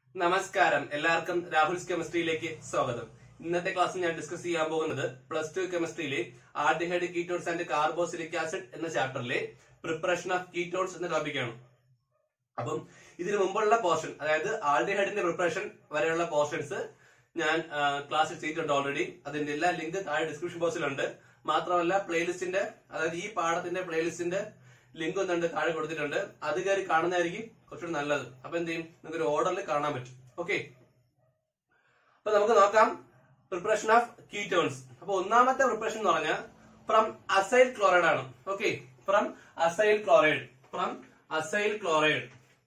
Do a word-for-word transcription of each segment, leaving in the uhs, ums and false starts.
നമസ്കാരം, എല്ലാവർക്കും രാഹുൽസ് കെമിസ്ട്രിയിലേക്ക് സ്വാഗതം. ഇന്നത്തെ ക്ലാസ്സിൽ ഞാൻ ഡിസ്കസ് ചെയ്യാൻ പോകുന്നത് പ്ലസ് ടു കെമിസ്ട്രിയിലെ aldehyde ketones and carboxylic acid എന്ന ചാപ്റ്ററിലെ പ്രിപ്പറേഷൻ ഓഫ് കീറ്റോൺസ് എന്ന ടോപ്പിക്കാണ്. അപ്പം ഇതിനു മുമ്പുള്ള പോർഷൻ, അതായത് ആൽഡിഹൈഡിന്റെ പ്രിപ്പറേഷൻ വരെയുള്ള പോർഷൻസ് ഞാൻ ക്ലാസ്സിൽ ചെയ്തിട്ടുണ്ട് ഓൾറെഡി. അതിന്റെ എല്ലാ ലിങ്ക് താഴെ ഡിസ്ക്രിപ്ഷൻ ബോക്സിലുണ്ട്. മാത്രമല്ല പ്ലേലിസ്റ്റിന്റെ, അതായത് ഈ പാഠത്തിന്റെ പ്ലേലിസ്റ്റിന്റെ ലിങ്ക് ഒന്നുണ്ട് താഴെ കൊടുത്തിട്ടുണ്ട്. അത് കയറി കാണുന്നതായിരിക്കും കുറച്ചുകൂടി നല്ലത്. അപ്പൊ എന്ത് ചെയ്യും, നിങ്ങൾക്ക് ഒരു ഓർഡറിൽ കാണാൻ പറ്റും. ഓക്കെ, അപ്പൊ നമുക്ക് നോക്കാം പ്രിപ്പറേഷൻ ഓഫ് കീറ്റോൺസ്. അപ്പൊ ഒന്നാമത്തെ പ്രിപ്പറേഷൻ എന്ന് പറഞ്ഞാൽ ഫ്രം അസൈൽ ക്ലോറൈഡ് ആണ്. Okay, from acyl chloride from acyl chloride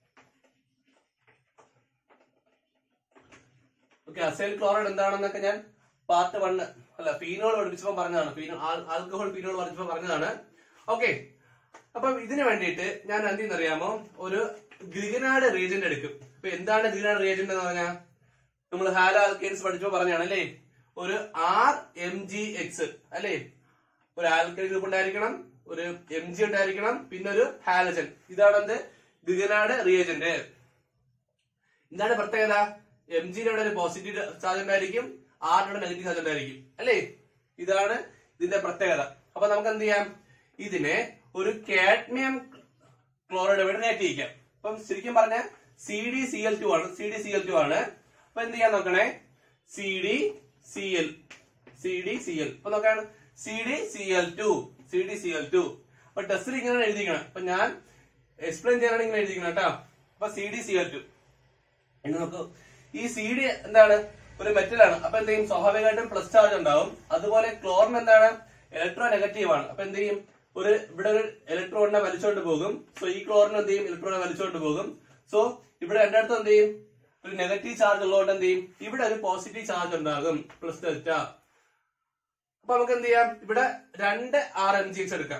okay, acyl chloride എന്താണെന്നൊക്കെ ഞാൻ പാർട്ട് വണ്ണ് അല്ല ഫീനോൾ പഠിപ്പിച്ചപ്പോൾ പറഞ്ഞതാണ്. ഫീനോൾ ആൽക്കഹോൾ ഫീനോൾ പഠിച്ചപ്പോൾ പറഞ്ഞതാണ്. ഓക്കെ, അപ്പം ഇതിനു വേണ്ടിയിട്ട് ഞാൻ എന്ത് ചെയ്യുന്നറിയാമോ, ഒരു ഗ്രിഗനാർഡ് റിയേജന്റ് എടുക്കും. അപ്പൊ എന്താണ് ഗ്രിഗനാർഡ് റിയേജന്റ് എന്ന് പറഞ്ഞാൽ, നമ്മൾ ഹാലോ ആൽക്കൈൻസ് പഠിച്ചപ്പോൾ പറഞ്ഞാണ് അല്ലേ, ഒരു ആർ എം ജി എക്സ് അല്ലേ, ഒരു ആൽക്കൈൽ ഗ്രൂപ്പ് ഉണ്ടായിരിക്കണം, ഒരു എം ജി ഉണ്ടായിരിക്കണം, പിന്നെ ഒരു ഹാലജൻ. ഇതാണ് എന്ത് ഗ്രിഗനാർഡ് റിയേജന്റ്. എന്താണ് പ്രത്യേകത, എം ജിയുടെ ഒരു പോസിറ്റീവ് ചാർജ് ഉണ്ടായിരിക്കും, ആറിന്റെ നെഗറ്റീവ് ചാർജ് ഉണ്ടായിരിക്കും അല്ലേ. ഇതാണ് ഇതിന്റെ പ്രത്യേകത. അപ്പൊ നമുക്ക് എന്ത് ചെയ്യാം, ഇതിനെ ഒരു കാഡ്മിയം ക്ലോറൈഡ് വഴി റിയാക്ട് ചെയ്യിക്കാം. അപ്പം ശരിക്കും പറഞ്ഞ C D C L two ആണ്, C D C L two ആണ്. അപ്പൊ എന്ത് ചെയ്യാൻ നോക്കണേ, C D C L C D C L അപ്പൊ നോക്കാണ് C D C L two C D C L two. അപ്പൊ ടെസ്റ്റിൽ ഇങ്ങനെ എഴുതിക്കണം. അപ്പൊ ഞാൻ എക്സ്പ്ലെയിൻ ചെയ്യാനാണ് ഇങ്ങനെ എഴുതിക്കണം കേട്ടോ. അപ്പൊ C D C L two എന്ന് നോക്കൂ. ഈ സി ഡി എന്താണ്, ഒരു മെറ്റലാണ്. അപ്പൊ എന്ത് ചെയ്യും, സ്വാഭാവികമായിട്ടും പ്ലസ് ചാർജ് ഉണ്ടാവും. അതുപോലെ ക്ലോറിൻ എന്താണ്, ഇലക്ട്രോ നെഗറ്റീവ് ആണ്. അപ്പൊ എന്ത് ചെയ്യും, ഒരു ഇവിടെ ഒരു ഇലക്ട്രോണിനെ വലിച്ചോണ്ട് പോകും. സോ ഈ ക്ലോറിൻ എന്ത് ചെയ്യും, ഇലക്ട്രോണിനെ വലിച്ചോണ്ട് പോകും. സോ ഇവിടെ എന്റെ അടുത്ത് എന്ത് ചെയ്യും, ഒരു നെഗറ്റീവ് ചാർജ് ഉള്ളതുകൊണ്ട് എന്ത് ചെയ്യും, ഇവിടെ ഒരു പോസിറ്റീവ് ചാർജ് ഉണ്ടാകും, പ്ലസ് ഡെൽറ്റ. അപ്പൊ നമുക്ക് എന്ത് ചെയ്യാം, ഇവിടെ രണ്ട് ആർ എം ജി എക്സ് എടുക്കാം.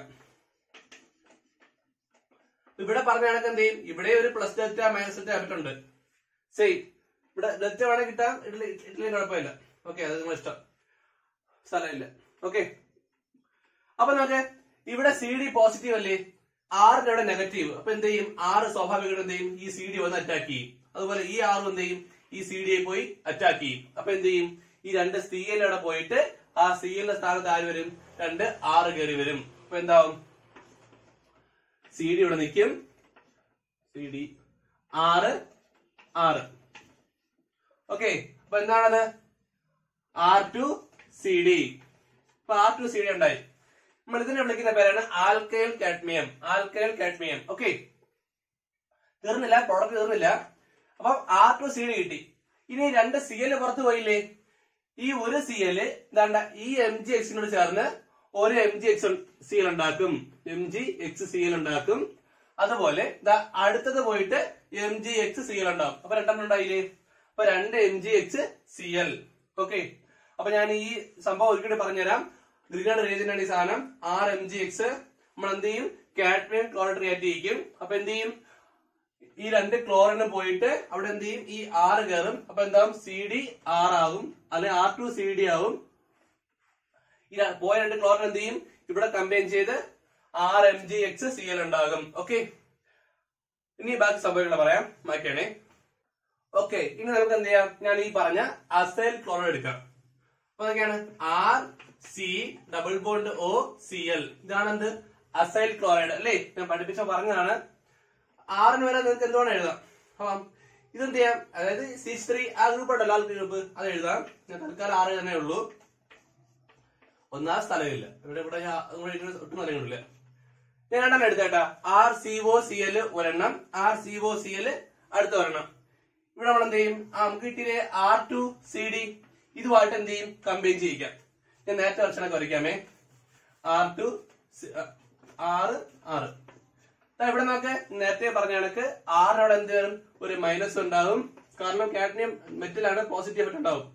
ഇവിടെ പറഞ്ഞ കണക്ക് എന്ത് ചെയ്യും, ഇവിടെ ഒരു പ്ലസ് ഡെൽറ്റ മൈനസ് ഡെൽറ്റ ആയിട്ടുണ്ട്. സെയിം ഇവിടെ ഡെൽറ്റ വേണമെങ്കിൽ കിട്ടാം, ഇഡ്ലി ഇഡ്ലി കുഴപ്പമില്ല. ഓക്കെ, അത് നിങ്ങൾ ഇഷ്ടം, സ്ഥലമില്ല. ഓക്കെ, അപ്പൊ നമുക്ക് ഇവിടെ സി ഡി പോസിറ്റീവ് അല്ലേ, ആറിന്റെ ഇവിടെ നെഗറ്റീവ്. അപ്പൊ എന്ത് ചെയ്യും, ആറ് സ്വാഭാവികമായിട്ട് എന്ത് ചെയ്യും, ഈ സി ഡി വന്ന് അറ്റാക്ക് ചെയ്യും. അതുപോലെ ഈ ആറും എന്ത് ചെയ്യും, ഈ സി ഡിയെ പോയി അറ്റാക്ക് ചെയ്യും. അപ്പൊ എന്ത് ചെയ്യും, ഈ രണ്ട് സി എൽ അവിടെ പോയിട്ട് ആ സി എല്ലിന്റെ സ്ഥാനത്ത് ആര് വരും, രണ്ട് ആറ് കയറി വരും. അപ്പൊ എന്താവും, സി ഡി ഇവിടെ നിൽക്കും, സി ഡി ആറ് ആറ്. ഓക്കെ, അപ്പൊ എന്താണത്, ആർ ടു സി ഡി. അപ്പൊ ആർ ടു സി ഡി ഉണ്ടായി. നമ്മൾ ഇതിനെ വിളിക്കുന്ന പേരാണ് alkyl cadmium. Alkyl cadmium. Okay, തീർന്നില്ല, പ്രോഡക്റ്റ് തീർന്നില്ല. അപ്പൊ ആർ ടു സി ഡി കിട്ടി. ഇനി രണ്ട് സി എൽ പുറത്തു പോയില്ലേ, ഈ ഒരു സി എൽ എന്താണ്ട ഈ എം ജി എക്സിനോട് ചേർന്ന് ഒരു M G X C L ഉണ്ടാക്കും, M G X C L ഉണ്ടാക്കും. അതുപോലെ അടുത്തത് പോയിട്ട് M G X C L ഉണ്ടാവും. അപ്പൊ രണ്ടെണ്ണം ഉണ്ടായില്ലേ, അപ്പൊ രണ്ട് M G X C L. Okay, അപ്പൊ ഞാൻ ഈ സംഭവം ഒരിക്കലും പറഞ്ഞുതരാം. ഗ്രിഗനാർഡ് റിയേജന്റ് ആണ് ഈ സാധനം, ആർ എം ജി എക്സ്. നമ്മൾ എന്ത് ചെയ്യും, കാഡ്മിയം ക്ലോറൈഡ് റിയാക്ട് ചെയ്യിക്കും. അപ്പൊ എന്ത് ചെയ്യും, ഈ രണ്ട് ക്ലോറിന് പോയിട്ട് അവിടെ എന്ത് ചെയ്യും, ഈ ആറ് കയറും. അപ്പൊ എന്താവും, സി ഡി ആർ ആകും, അല്ലെങ്കിൽ ആർ ടു സി ഡി ആവും. ഈ പോയ രണ്ട് ക്ലോറിൻ എന്ത് ചെയ്യും, ഇവിടെ കമ്പൈൻ ചെയ്ത് R M G X C L ഉണ്ടാകും. ഓക്കെ, ഇനി ബാക്കി സംഭവങ്ങൾ പറയാം, മാറ്റിയാണേ. ഓക്കെ, ഇനി നമുക്ക് എന്ത് ചെയ്യാം, ഞാൻ ഈ പറഞ്ഞ അസൈൽ ക്ലോറൈഡ് എടുക്കാം. അപ്പൊ അതൊക്കെയാണ് R C double bond O C L. ഇതാണ് എന്ത്, അസൈൽ ക്ലോറൈഡ് അല്ലേ, ഞാൻ പഠിപ്പിച്ച പറഞ്ഞതാണ്. ആറിന് വരെ നിങ്ങൾക്ക് എന്തുകൊണ്ട് എഴുതാം. അപ്പം ഇതെന്ത് ചെയ്യാം, അതായത് സി ത്രീ ആ ഗ്രൂപ്പ് ഉണ്ടല്ലോ, ആൾ ഗ്രൂപ്പ്, അത് എഴുതാം. ഞാൻ തൽക്കാലം ആറ് തന്നെ ഉള്ളൂ, ഒന്നാം സ്ഥലമില്ല ഇവിടെ. ഇവിടെ ഒട്ടും സ്ഥലങ്ങളില്ല. ഞാൻ രണ്ടെണ്ണം എടുത്തേട്ടാ, R C O C L ഒരെണ്ണം, R C O C L അടുത്ത ഒരെണ്ണം. ഇവിടെ നമ്മൾ എന്ത് ചെയ്യും, ആ നമുക്ക് കിട്ടിയില്ലേ ആർ ടു സി ഡി, ഇതുമായിട്ട് എന്ത് ചെയ്യും, കമ്പൈൻ ചെയ്യിക്കാം. ഞാൻ നേരത്തെ വെർഷനൊക്കെ വരയ്ക്കാമേ. ആർ ടു ആറ് ആറ്. ഇവിടെ നമുക്ക് നേരത്തെ പറഞ്ഞ കണക്ക് ആറിനോട് എന്ത് വരും, ഒരു മൈനസ് ഉണ്ടാകും. കാരണം കാഡ്മിയം മെറ്റലാണ്, പോസിറ്റീവ് ആയിട്ട് ഉണ്ടാവും.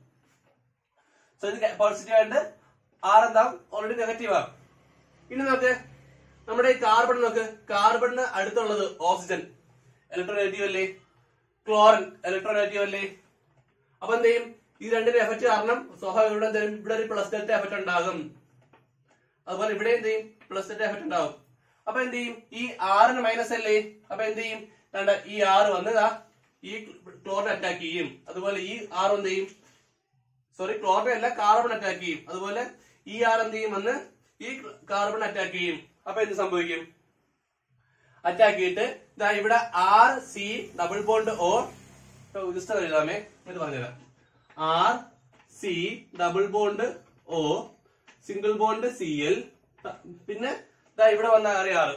സോ ഇത് പോസിറ്റീവ് ആയിട്ട് ആർ എന്താവും, ഓൾറെഡി നെഗറ്റീവ് ആകും. ഇനി നോക്ക്, നമ്മുടെ ഈ കാർബൺ നോക്ക്, കാർബണിന് അടുത്തുള്ളത് ഓക്സിജൻ, ഇലക്ട്രോനെഗറ്റീവ് അല്ലേ, ക്ലോറിൻ ഇലക്ട്രോനെഗറ്റീവ് അല്ലേ. അപ്പൊ എന്ത് ചെയ്യും, ഈ രണ്ടിന്റെ എഫക്ട് കാരണം സ്വാഭാവികം ഇവിടെ എന്ത് ചെയ്യും, ഇവിടെ ഒരു പ്ലസ് ഡെൽറ്റ എഫക്ട് ഉണ്ടാകും. അതുപോലെ ഇവിടെ എന്ത് ചെയ്യും, പ്ലസ് ഡെൽറ്റ എഫക്ട് ഉണ്ടാവും. അപ്പൊ എന്ത് ചെയ്യും, ഈ ആറിന് മൈനസ് അല്ലേ, അപ്പൊ എന്ത് ചെയ്യും, ഈ ആറ് വന്ന് ഈ ക്ലോറിനെ അറ്റാക്ക് ചെയ്യും. അതുപോലെ ഈ ആർ എന്ത് ചെയ്യും, സോറി ക്ലോറിനെ അല്ല കാർബൺ അറ്റാക്ക് ചെയ്യും. അതുപോലെ ഈ ആർ എന്ത് ചെയ്യും വന്ന് ഈ കാർബൺ അറ്റാക്ക് ചെയ്യും. അപ്പൊ എന്ത് സംഭവിക്കും, അറ്റാക്ക് ചെയ്തിട്ട് ഇതാ ഇവിടെ R C double bond O just എഴുതാമേ ഇത് പറഞ്ഞുതരാം. R C double bond O single bond C L പിന്നെ ഇവിടെ വന്ന അറിയാറ്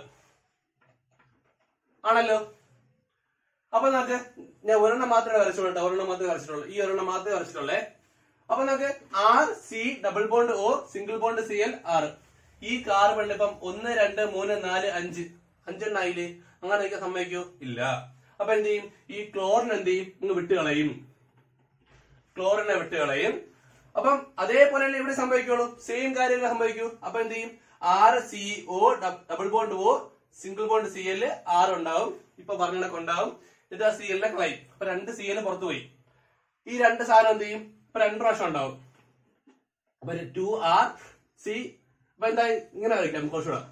ആണല്ലോ. അപ്പൊ നമുക്ക് ഞാൻ ഒരെണ്ണം മാത്രമേ വരച്ചിട്ടുള്ളൂ, ഒരെണ്ണം മാത്രമേ വരച്ചിട്ടുള്ളൂ, ഈ ഒരെണ്ണം മാത്രമേ വരച്ചിട്ടുള്ളേ. അപ്പൊ നമുക്ക് R C double bond O single bond C L R ഈ കാർബണിൽ ഇപ്പം ഒന്ന് രണ്ട് മൂന്ന് നാല് അഞ്ച് അഞ്ചെണ്ണായില്ലേ, അങ്ങനെയൊക്കെ സംഭവിക്കോ ഇല്ല. അപ്പൊ എന്ത് ചെയ്യും, ഈ ക്ലോറിൻ എന്ത് ചെയ്യും ഇങ്ങ് വിട്ടുകളയും, ക്ലോറിനെ വിട്ടുകളയും. അപ്പം അതേപോലെ തന്നെ ഇവിടെ സംഭവിക്കുള്ളൂ, സെയിം കാര്യങ്ങൾ സംഭവിക്കൂ. അപ്പൊ എന്ത് ചെയ്യും, R C O double bond O single bond C L R ഉണ്ടാവും, ഇപ്പൊ പറഞ്ഞ ഉണ്ടാവും. എന്നിട്ട് ആ സി എല്ലിനെ കളയും. അപ്പൊ രണ്ട് സി എൽ പുറത്തു പോയി. ഈ രണ്ട് സാധനം എന്ത് ചെയ്യും, ഇപ്പൊ രണ്ട് പ്രാവശ്യം ഉണ്ടാവും. അപ്പൊ ടു ആർ സി അപ്പൊ എന്താ ഇങ്ങനെ വരയ്ക്കാം കുറച്ചുകൂടെ,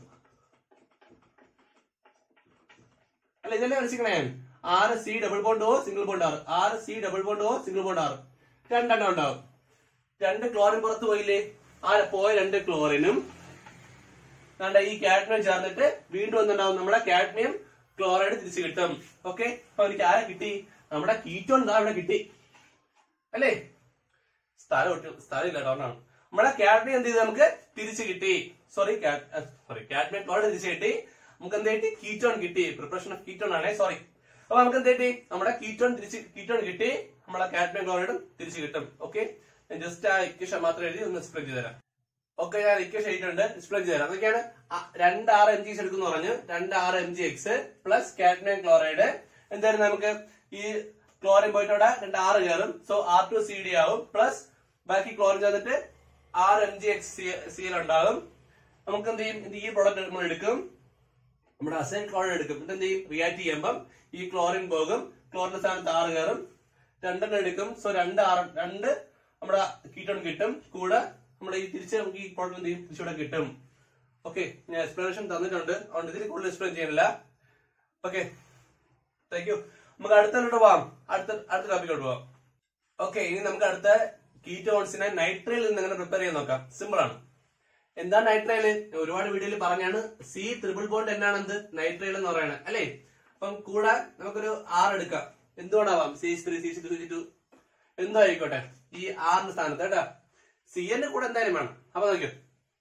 അല്ല ഇതല്ലേ വരച്ചിക്കണേ. R C double bond O single bond R, R C double bond O single bond R രണ്ടെണ്ണം ഉണ്ടാവും. രണ്ട് ക്ലോറിൻ പുറത്തു പോയില്ലേ, ആ പോയ രണ്ട് ക്ലോറിനും ഈ കാഡ്മിയം ചേർന്നിട്ട് വീണ്ടും ഒന്നുണ്ടാവും, നമ്മുടെ കാഡ്മിയം ക്ലോറൈഡ് തിരിച്ചു കിട്ടും. ഓക്കെ, അപ്പൊ എനിക്ക് ആരെ കിട്ടി, നമ്മുടെ കീറ്റോൺ ദാ ഇവിടെ കിട്ടി അല്ലേ. സ്ഥലം ഒട്ടും സ്ഥലം ഇല്ല ഡോണാണ്. നമ്മുടെ കാഡ്മിയം എന്ത് ചെയ്ത് നമുക്ക് തിരിച്ചു കിട്ടി, സോറി സോറി കാഡ്മിയം ക്ലോറൈഡ് തിരിച്ചു കിട്ടി. നമുക്ക് എന്ത് കിട്ടി, കീറ്റോൺ കിട്ടി. പ്രിപ്പറേഷൻ ഓഫ് കീറ്റോൺ ആണേ, സോറി. അപ്പൊ നമുക്ക് എന്ത് കിട്ടി, നമ്മുടെ കീറ്റോൺ തിരിച്ച് കീറ്റോൺ കിട്ടി, നമ്മളെ കാഡ്മിയം ക്ലോറൈഡും തിരിച്ചു കിട്ടും. ഓക്കെ, ഞാൻ ജസ്റ്റ് ആ ഇക്വേഷൻ മാത്രം എഴുതി ഒന്ന് എക്സ്പ്ലെയിൻ ചെയ്ത് തരാം. ഓക്കെ, ഞാൻ ഇക്വേഷൻ എഴുതിയിട്ടുണ്ട്, എക്സ്പ്ലെയിൻ ചെയ്ത് തരാം. അതൊക്കെയാണ് രണ്ട് ആറ് എം ജി എക്സ് എടുക്കുന്നു പറഞ്ഞു. രണ്ട് R M G X plus cadmium chloride എന്തായാലും നമുക്ക് ഈ ക്ലോറിൻ പോയിട്ട് അവിടെ രണ്ട് ആറ് കയറും. So R two C D ആവും. പ്ലസ് ബാക്കി ക്ലോറിൻ ചേർന്നിട്ട് R M G X C L ഉണ്ടാകും. നമുക്ക് എന്ത് ചെയ്യും, ഈ പ്രോഡക്റ്റ് നമ്മൾ എടുക്കും, നമ്മുടെ അസൈൻ ക്ലോറിൻ എടുക്കും. എന്നിട്ട് എന്ത് ചെയ്യും, റിയാക്ട് ചെയ്യുമ്പം ഈ ക്ലോറിൻ പോകും, ക്ലോറിന്റെ സ്ഥാനത്ത് ആറ് കയറും. രണ്ടെണ്ണം എടുക്കും. സോ രണ്ട് ആറ് രണ്ട് നമ്മുടെ കീറ്റോൺ കിട്ടും. കൂടെ നമ്മുടെ ഈ തിരിച്ച് നമുക്ക് ഈ പ്രോഡക്റ്റ് എന്ത് ചെയ്യും, തിരിച്ചുകൂടെ കിട്ടും. ഓക്കെ, ഞാൻ എക്സ്പ്ലനേഷൻ തന്നിട്ടുണ്ട്, അതുകൊണ്ട് ഇതിൽ കൂടുതൽ എക്സ്പ്ലെയിൻ ചെയ്യുന്നില്ല. Okay, thank you. നമുക്ക് അടുത്തോട്ട് പോവാം, അടുത്ത അടുത്ത ടോപ്പിക്കോട്ട് പോവാം. ഓക്കെ, ഇനി നമുക്ക് അടുത്ത കീറ്റോൺസിനെ നൈട്രയിൽ നിന്ന് എങ്ങനെ പ്രിപ്പയർ ചെയ്യാൻ നോക്കാം. സിമ്പിൾ ആണ്. എന്താ നൈട്രയില്, ഒരുപാട് വീഡിയോയിൽ പറഞ്ഞാണ്. സി ത്രിബിൾ ബോണ്ട് എന്നാണ് എന്ത് നൈട്രയിൽ എന്ന് പറയുന്നത് അല്ലേ. അപ്പം കൂടെ നമുക്കൊരു ആർ എടുക്കാം, എന്തുകൊണ്ടാവാം C three C two C two എന്തോ ആയിക്കോട്ടെ, ഈ ആറിന്റെ സ്ഥാനത്ത് കേട്ടാ സി എന്റെ കൂടെ എന്തായാലും വേണം. അപ്പൊ നോക്കിയോ,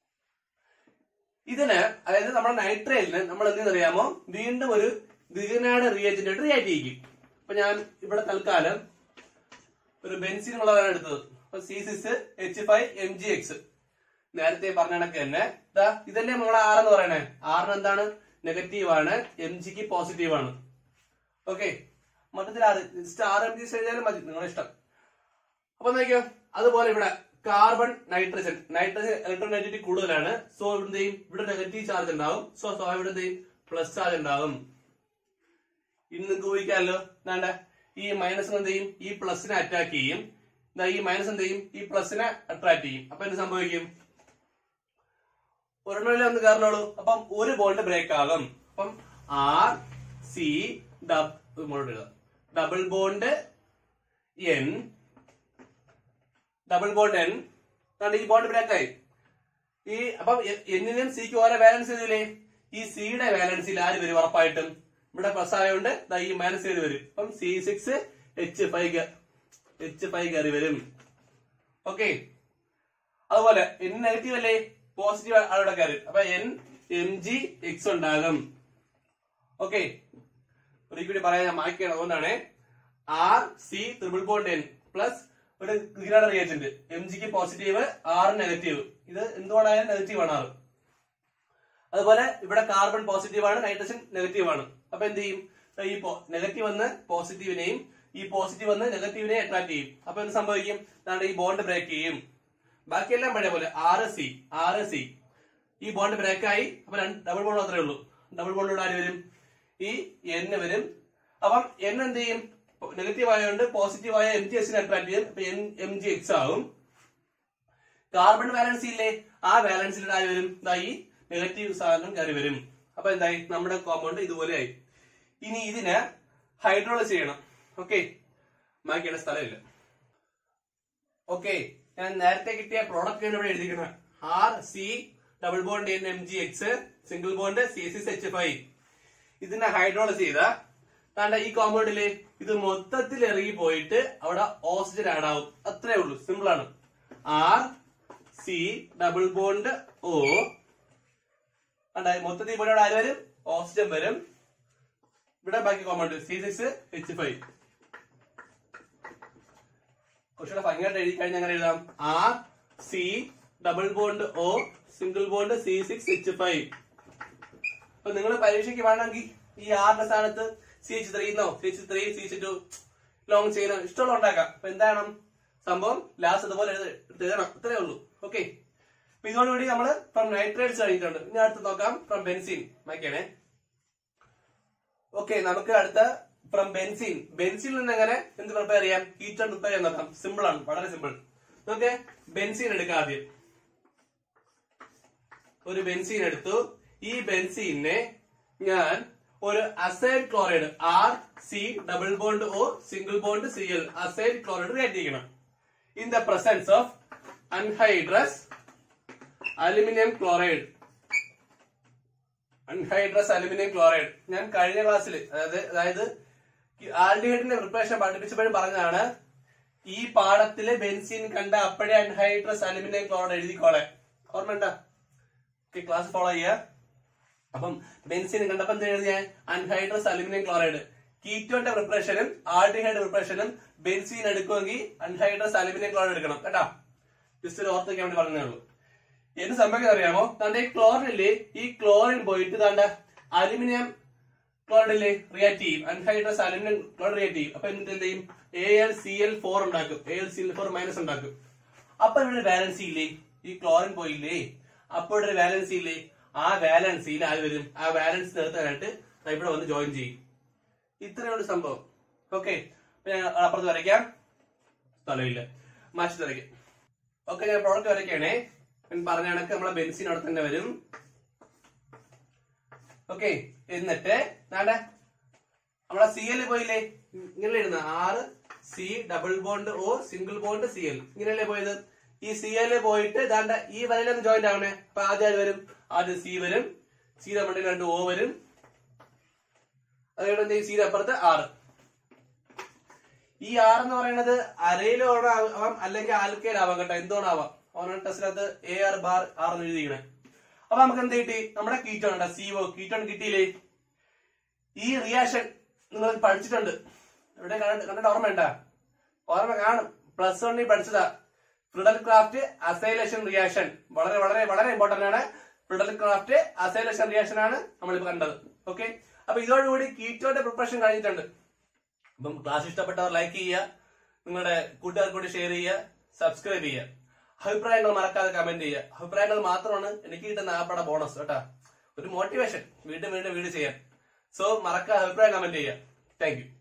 ഇതിന് അതായത് നമ്മുടെ നൈട്രയിലിന് നമ്മൾ എന്തെന്നറിയാമോ, വീണ്ടും ഒരു ദ്വിഗുണാട് റിയേജന്റ് ആയിട്ട് റിയാക്ട് ചെയ്യിക്കും. അപ്പൊ ഞാൻ ഇവിടെ തൽക്കാലം ഒരു ബെൻസിൻ ഉള്ളതാണ് എടുത്തത്. അപ്പൊ C six H five M G X നേരത്തെ പറഞ്ഞ കണക്ക് തന്നെ ഇതല്ലേ നമ്മളെ ആർ എന്ന് പറയണേ. ആറിന് എന്താണ് നെഗറ്റീവ് ആണ്, എം ജിക്ക് പോസിറ്റീവ് ആണ്. ഓക്കെ, മൊത്തത്തിൽ ആറ് ജസ്റ്റ് ആറ് എം ജി എഴുതിയാലും മതി, നിങ്ങളുടെ ഇഷ്ടം. അപ്പൊ നോക്കിയോ, അതുപോലെ ഇവിടെ കാർബൺ നൈട്രജൻ നൈട്രജൻ ഇലക്ട്രോനെഗറ്റിവിറ്റി കൂടുതലാണ്. സോ ഇവിടെ ഇവിടെ നെഗറ്റീവ് ചാർജ് ഉണ്ടാവും. സോ സോ ഇവിടെ എന്ത് ചെയ്യും, പ്ലസ് ചാർജ് ഉണ്ടാവും. ഇനി നിങ്ങൾക്ക് ഊഹിക്കാമല്ലോ, എന്താണ്ട് ഈ മൈനസ് എന്ത് ചെയ്യും, ഈ പ്ലസിനെ അറ്റാക്ക് ചെയ്യും. ഈ മൈനസ് എന്ത് ചെയ്യും, ഈ പ്ലസിനെ അട്രാക്ട് ചെയ്യും. അപ്പൊ എന്ത് സംഭവിക്കും, ഒരെണ്ണമില്ല ഒന്ന് കാരണമുള്ളൂ. അപ്പം ഒരു ബോണ്ട് ബ്രേക്ക് ആകും. അപ്പം R C double bond N double bond N ഈ ബോണ്ട് ബ്രേക്ക് ആയി. ഈ അപ്പം എന്നിനും സിക്ക് ഓരോ ബാലൻസ് ചെയ്തില്ലേ, ഈ സിയുടെ ബാലൻസിൽ ആര് വരും, ഉറപ്പായിട്ടും ഇവിടെ പ്ലസ് ആയതുകൊണ്ട് ഈ മൈനസ് ചെയ്ത് വരും. അപ്പം C six H five H five കയറി വരും. ഓക്കെ, അതുപോലെ എൻ നെഗറ്റീവ് അല്ലേ, പോസിറ്റീവ് അവിടെ കയറി. അപ്പൊ എൻ എം ജി എക്സ് ഉണ്ടാകും. ഓക്കെ, ഒരിക്കൽ കൂടി പറയാൻ ഞാൻ മാറ്റിയാണ്, അതുകൊണ്ടാണ് R C triple bond N plus ഒരു ഗ്രീനാണ് റിയേജന്റ്, എം ജിക്ക് പോസിറ്റീവ് ആർ നെഗറ്റീവ്. ഇത് എന്തുകൊണ്ടായാലും നെഗറ്റീവ് ആണ് ആറ്. അതുപോലെ ഇവിടെ കാർബൺ പോസിറ്റീവ് ആണ്, നൈട്രജൻ നെഗറ്റീവ് ആണ്. അപ്പൊ എന്ത് ചെയ്യും, ഈ നെഗറ്റീവ് വന്ന് പോസിറ്റീവിനെയും ഈ പോസിറ്റീവ് വന്ന് നെഗറ്റീവിനെ അട്രാക്ട് ചെയ്യും. അപ്പൊ എന്ത് സംഭവിക്കും, ഈ ബോണ്ട് ബ്രേക്ക് ചെയ്യും. ബാക്കിയെല്ലാം പഴയ പോലെ ആറ് സി ആറ് സി ഈ ബോണ്ട് ബ്രേക്ക് ആയി. അപ്പൊ രണ്ട് ഡബിൾ ബോണ്ട് മാത്രമേ ഉള്ളൂ. ഡബിൾ ബോണ്ടിലൂടെ ആര് വരും, ഈ എൻ വരും. അപ്പം എൻ എന്ത് ചെയ്യും, നെഗറ്റീവ് ആയതുകൊണ്ട് പോസിറ്റീവ് ആയ എം ജി എക്സിനെ അട്രാക്ട് ചെയ്യും. അപ്പൊ എൻ എം ജി എക്സ് ആവും. കാർബൺ ബാലൻസ് ഇല്ലേ, ആ ബാലൻസിലൂടെ ആര് വരും, ഈ നെഗറ്റീവ് സാധനം കയറി വരും. അപ്പൊ എന്തായി, നമ്മുടെ കോമ്പൗണ്ട് ഇതുപോലെ ആയി. ഇനി ഇതിനെ ഹൈഡ്രോളിസ് ചെയ്യണം. ഓക്കെ, ബാക്കിയുടെ സ്ഥലമില്ല. ഓക്കെ, ഞാൻ നേരത്തെ കിട്ടിയ പ്രോഡക്റ്റ് ആണ് ഇവിടെ എഴുതിക്കുന്നത്. R C double bond N M G X single bond C six H five. ഇതിനെ ഹൈഡ്രോളൈസ് ചെയ്ത താണ്ട ഈ കോമ്പൗണ്ടില് ഇത് മൊത്തത്തിൽ ഇറങ്ങി പോയിട്ട് അവിടെ ഓക്സിജൻ ആഡ് ആവും. അത്രേ ഉള്ളൂ, സിമ്പിൾ ആണ്. R C double bond O മൊത്തത്തിൽ ഇവിടെ ആര് വരും? ഓക്സിജൻ വരും. ഇവിടെ ബാക്കി compound C six H five. കുറച്ചുകൂടെ ഭംഗിയായിട്ട് എഴുതി കഴിഞ്ഞാൽ അങ്ങനെ എഴുതാം. R C double bond O single bond C six H five. അപ്പൊ നിങ്ങൾ പരീക്ഷയ്ക്ക് വേണമെങ്കിൽ ഈ ആറിന്റെ സ്ഥാനത്ത് സി എച്ച് ത്രീ എന്നോ C H three C H two long ചെയ്യണോ ഇഷ്ടമുള്ള ഉണ്ടാക്കാം. അപ്പൊ എന്താണ് സംഭവം? ലാസ്റ്റ് അതുപോലെ എഴുതണം. ഇത്രേ ഉള്ളൂ. ഓക്കെ, അപ്പൊ ഇതോടുകൂടി നമ്മള് ഫ്രം നൈട്രേറ്റ്സ് കഴിഞ്ഞിട്ടുണ്ട്. ഇനി അടുത്ത് നോക്കാം ഫ്രം ബെൻസീൻ. മാറ്റിയാണേ. ഓക്കെ, നമുക്ക് അടുത്ത ഫ്രം ബെൻസീൻ. ബെൻസീനിൽ നിന്ന് എങ്ങനെ എന്ത് പ്രിപ്പയർ ചെയ്യാം? കീറ്റോൺ പ്രിപ്പയർ ചെയ്യാൻ നോക്കാം. സിമ്പിൾ ആണ്, വളരെ സിമ്പിൾ. ഓക്കെ, ബെൻസീൻ എടുക്കാം. ആദ്യം ഒരു ബെൻസീൻ എടുത്തു. ഈ ബെൻസീനെ ഞാൻ ഒരു acyl chloride R C double bond O single bond C L acyl chloride react ചെയ്യണം in the presence of anhydrous aluminium chloride. Anhydrous aluminium chloride ഞാൻ കഴിഞ്ഞ ക്ലാസ്സിൽ അതായത് അതായത് ആൽഡിഹൈഡിന്റെ പ്രിപ്പറേഷൻ പഠിപ്പിച്ചപ്പോഴും പറഞ്ഞതാണ്, ഈ പാഠത്തിലെ ബെൻസീൻ കണ്ട അപ്പോഴേ അൺഹൈഡ്രസ് അലുമിനിയം ക്ലോറൈഡ് എഴുതിക്കോളെ. ഓർമ്മയുണ്ടോ? ക്ലാസ് ഫോളോ ചെയ്യുക. അപ്പം ബെൻസീൻ കണ്ടപ്പോ എന്ത് എഴുതിയ? Anhydrous aluminium chloride. കീറ്റോന്റെ പ്രിപ്പറേഷനും ആൽഡിഹൈഡ് പ്രിപ്പറേഷനും ബെൻസീൻ എടുക്കുമെങ്കിൽ അൺഹൈഡ്രസ് അലുമിനിയം ക്ലോറൈഡ് എടുക്കണം കേട്ടോ. ജസ്റ്റ് ഒരു ഓർത്തേക്കാൻ വേണ്ടി പറഞ്ഞേ ഉള്ളൂ. എന്ത് സംഭവിക്കാൻ അറിയാമോ? താണ്ടെ ഈ ക്ലോറിനില്ലേ, ഈ ക്ലോറിൻ പോയിട്ട് താണ്ട അലുമിനിയം ക്ലോറൈഡില്ലേ റിയാക്ട് ചെയ്യും. അൺഹൈഡ്രസ് അലുമിനിയം ക്ലോറൈഡ് റിയാക്ട് ചെയ്യും. അപ്പൊ എന്നിട്ട് എന്ത് ചെയ്യും? A L C L four ഉണ്ടാക്കും. A L C L four minus ഉണ്ടാക്കും. അപ്പൊ ഇവിടെ വാലൻസി ഇല്ലേ? ഈ ക്ലോറിൻ പോയില്ലേ, അപ്പൊ ഇവിടെ വാലൻസി ഇല്ലേ? ആ വാലൻസിയിൽ ആര് വരും? ആ വാലൻസി നിർത്താനായിട്ട് ഇവിടെ വന്ന് ജോയിൻ ചെയ്യും. ഇത്രയുള്ള സംഭവം. ഓക്കെ, അപ്പുറത്ത് വരയ്ക്കാം. സ്ഥലമില്ല, മാറ്റി വരയ്ക്കാം. ഓക്കെ, ഞാൻ പ്രോഡക്റ്റ് വരയ്ക്കണേ. പറഞ്ഞ കണക്ക് നമ്മളെ ബെൻസീൻ അവിടെ തന്നെ വരും. ഓക്കെ, എന്നിട്ട് നാടെ നമ്മളെ സി എൽ പോയില്ലേ? ഇങ്ങനെ എഴുതുന്ന R C double bond O single bond C L. ഇങ്ങനെയല്ലേ പോയത്? ഈ സി എൽ പോയിട്ട് ദാണ്ട ഈ വരയിലൊന്ന് ജോയിന്റ് ആവണേ. അപ്പൊ ആദ്യം ആര് വരും? ആദ്യം സി വരും. സിയുടെ മണ്ടിൽ രണ്ട് ഒ വരും. അതുകൊണ്ട് സിയുടെ അപ്പുറത്ത് ആറ്. ഈ ആറ് എന്ന് പറയുന്നത് അരയിലോ ആവാം അല്ലെങ്കിൽ ആൽക്കയിലാവാം കേട്ടോ. എന്തോണാവാം. ഓരോ ടെസ്റ്റിനകത്ത് എ ആർ ബാർ ആർ എന്ന് എഴുതിക്കണേ. അപ്പൊ നമുക്ക് എന്ത് കിട്ടി? നമ്മുടെ കീറ്റോൺ ഉണ്ട്. സിഒ കീറ്റോൺ കിട്ടിയില്ലേ? ഈ റിയാക്ഷൻ നിങ്ങൾ പഠിച്ചിട്ടുണ്ട്. ഇവിടെ കണ്ടിട്ട് ഓർമ്മ ഉണ്ടാ? ഓർമ്മ കാണും. പ്ലസ് വണ്ണിൽ പഠിച്ചതാ. Friedel Craft acylation reaction. വളരെ വളരെ വളരെ ഇമ്പോർട്ടന്റ് ആണ്. ഫ്രിഡൽ ക്രാഫ്റ്റ് അസൈലേഷൻ റിയാക്ഷൻ ആണ് നമ്മളിപ്പോ കണ്ടത്. ഓക്കെ, അപ്പൊ ഇതോടുകൂടി കീറ്റോന്റെ പ്രിപ്പറേഷൻ കഴിഞ്ഞിട്ടുണ്ട്. അപ്പം ക്ലാസ് ഇഷ്ടപ്പെട്ടവർ ലൈക്ക് ചെയ്യുക, നിങ്ങളുടെ കൂട്ടുകാർക്ക് കൂടി ഷെയർ ചെയ്യുക, സബ്സ്ക്രൈബ് ചെയ്യുക. അഭിപ്രായങ്ങൾ മറക്കാതെ കമന്റ് ചെയ്യുക. അഭിപ്രായങ്ങൾ മാത്രമാണ് എനിക്ക് കിട്ടുന്ന ആപ്പയുടെ ബോണസ് കേട്ടാ. ഒരു മോട്ടിവേഷൻ വീണ്ടും വീണ്ടും വീഡിയോ ചെയ്യാൻ. സോ മറക്കാതെ അഭിപ്രായം കമന്റ് ചെയ്യുക. Thank U.